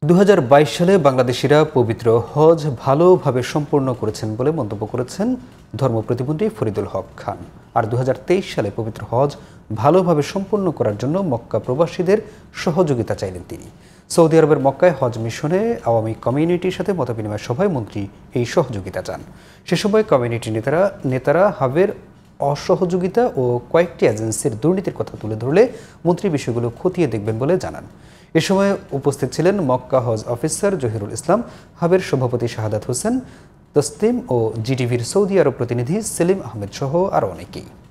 2022 সালে বাংলাদেশিরা পবিত্র হজ ভালোভাবে সম্পূর্ণ করেছেন বলে মন্তব্য করেছেন ধর্ম প্রতিমন্ত্রী ফরিদুল হক খান। আর 2023 সালে পবিত্র হজ ভালোভাবে সম্পূর্ণ করার জন্য মক্কা প্রবাসীদের সহযোগিতা চাইলেন তিনি। সৌদি আরবের মক্কায় হজ মিশনে আওয়ামী কমিউনিটির সাথে মতবিনিময় সভায় মন্ত্রী এই সহযোগিতা চান। সে সময় কমিউনিটি নেতারা হাবের অসহযোগিতা ও কয়েকটি এজেন্সির দুর্নীতির কথা তুলে ধরলে মন্ত্রী বিষয়গুলো খতিয়ে দেখবেন বলে জানান। এ সময় উপস্থিত ছিলেন মক্কা হজ অফিসার জহিরুল ইসলাম, হাবের সভাপতি শাহাদাত হোসেন তসলিম ও জিটিভির সৌদি আরব প্রতিনিধি সেলিম আহমেদ সহ আরও অনেকেই।